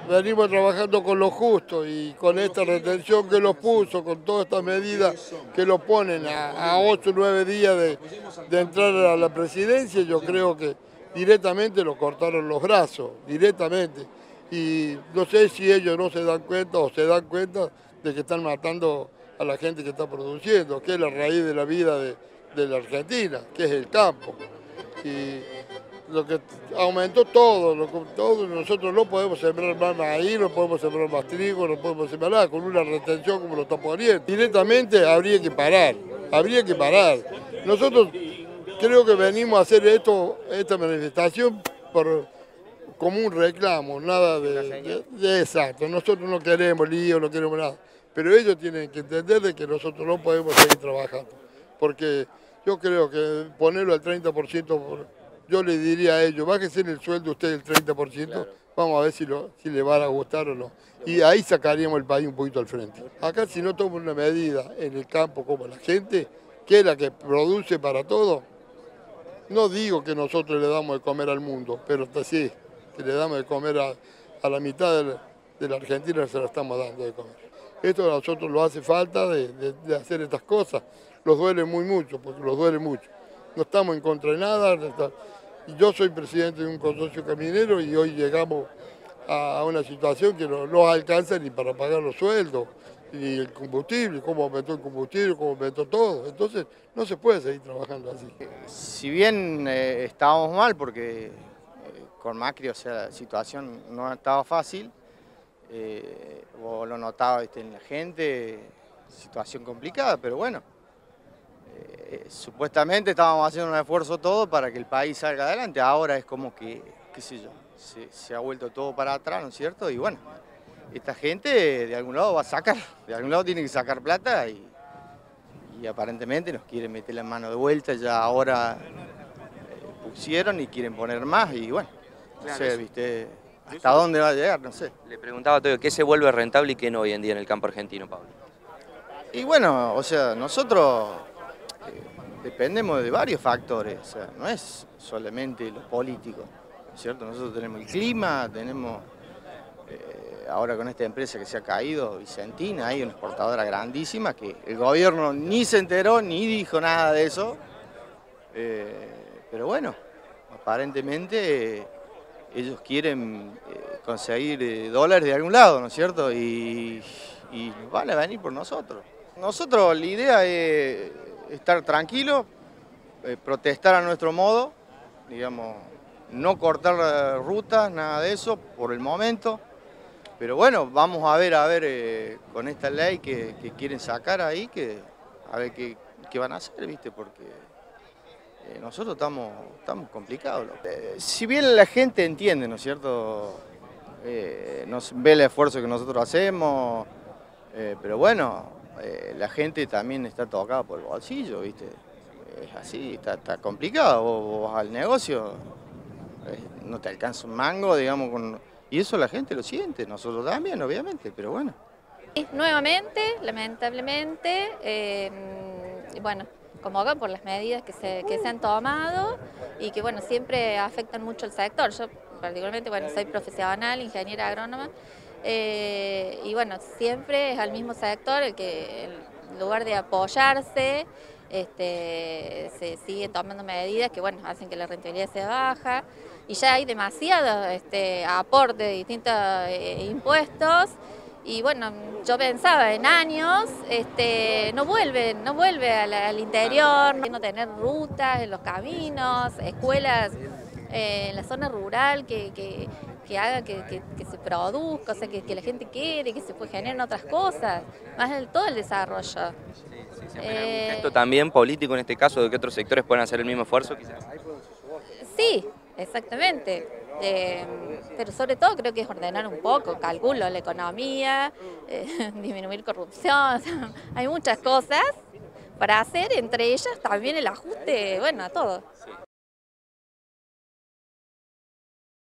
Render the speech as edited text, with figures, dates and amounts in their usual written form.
venimos trabajando con lo justo y con esta retención que lo puso, con todas estas medidas que lo ponen a 8 o 9 días de entrar a la presidencia, yo creo que directamente lo cortaron los brazos, directamente. Y no sé si ellos no se dan cuenta o se dan cuenta de que están matando a la gente que está produciendo, que es la raíz de la vida de la Argentina, que es el campo. Y lo que aumentó todo, nosotros no podemos sembrar más maíz, no podemos sembrar más trigo, no podemos sembrar nada, con una retención como lo está poniendo. Directamente habría que parar. Nosotros creo que venimos a hacer esta manifestación como un reclamo, nada de exacto. Nosotros no queremos lío, no queremos nada, pero ellos tienen que entender de que nosotros no podemos seguir trabajando, porque yo creo que ponerlo al 30%, yo le diría a ellos, bájese en el sueldo usted el 30%, claro. Vamos a ver si le van a gustar o no. Y ahí sacaríamos el país un poquito al frente. Acá si no toman una medida en el campo como la gente, que es la que produce para todo, no digo que nosotros le damos de comer al mundo, pero sí, que le damos de comer a la mitad de la Argentina, se la estamos dando de comer. Esto a nosotros nos hace falta de hacer estas cosas. Los duele mucho, porque los duele mucho. No estamos en contra de nada. Yo soy presidente de un consorcio caminero y hoy llegamos a una situación que no alcanza ni para pagar los sueldos, ni el combustible, cómo aumentó el combustible, cómo aumentó todo. Entonces no se puede seguir trabajando así. Si bien estábamos mal porque con Macri, o sea, la situación no estaba fácil, vos lo notabas en la gente, situación complicada, pero bueno, supuestamente estábamos haciendo un esfuerzo todo para que el país salga adelante. Ahora es como que, qué sé yo, se ha vuelto todo para atrás, ¿no es cierto? Y bueno, esta gente de algún lado va a sacar, de algún lado tiene que sacar plata y aparentemente nos quieren meter la mano de vuelta, ya ahora pusieron y quieren poner más y bueno, no sé, ¿viste? ¿Hasta dónde va a llegar? No sé. Le preguntaba a todo, ¿qué se vuelve rentable y qué no hoy en día en el campo argentino, Pablo? Y bueno, o sea, nosotros dependemos de varios factores, o sea, no es solamente lo político, ¿no es cierto? Nosotros tenemos el clima, tenemos, ahora con esta empresa que se ha caído, Vicentina, hay una exportadora grandísima que el gobierno ni se enteró ni dijo nada de eso, pero bueno, aparentemente ellos quieren conseguir dólares de algún lado, ¿no es cierto? Y van a venir por nosotros. Nosotros la idea es estar tranquilos, protestar a nuestro modo, digamos, no cortar rutas, nada de eso por el momento. Pero bueno, vamos a ver con esta ley que quieren sacar ahí, a ver qué van a hacer, ¿viste? Porque nosotros estamos complicados. Si bien la gente entiende, ¿no es cierto? Nos ve el esfuerzo que nosotros hacemos, pero bueno, la gente también está tocada por el bolsillo, ¿viste? Es así, está complicado. Vos vas al negocio, no te alcanza un mango, digamos, y eso la gente lo siente, nosotros también, obviamente, pero bueno. Nuevamente, lamentablemente, bueno, convocan por las medidas que se han tomado y que, bueno, siempre afectan mucho al sector. Yo, particularmente, bueno, soy profesional, ingeniera agrónoma, y bueno, siempre es al mismo sector el que en lugar de apoyarse, se siguen tomando medidas que bueno, hacen que la rentabilidad sea baja y ya hay demasiado aporte de distintos impuestos y bueno, yo pensaba en años, no vuelve al interior, no tener rutas en los caminos, escuelas en la zona rural que haga que se produzca, o sea, que la gente quiere, que se generen otras cosas, más del todo el desarrollo. ¿Se espera algún gesto también político en este caso de que otros sectores puedan hacer el mismo esfuerzo quizás? Sí, exactamente. Pero sobre todo creo que es ordenar un poco, calculo, la economía, disminuir corrupción, o sea, hay muchas cosas para hacer, entre ellas también el ajuste, bueno, a todo.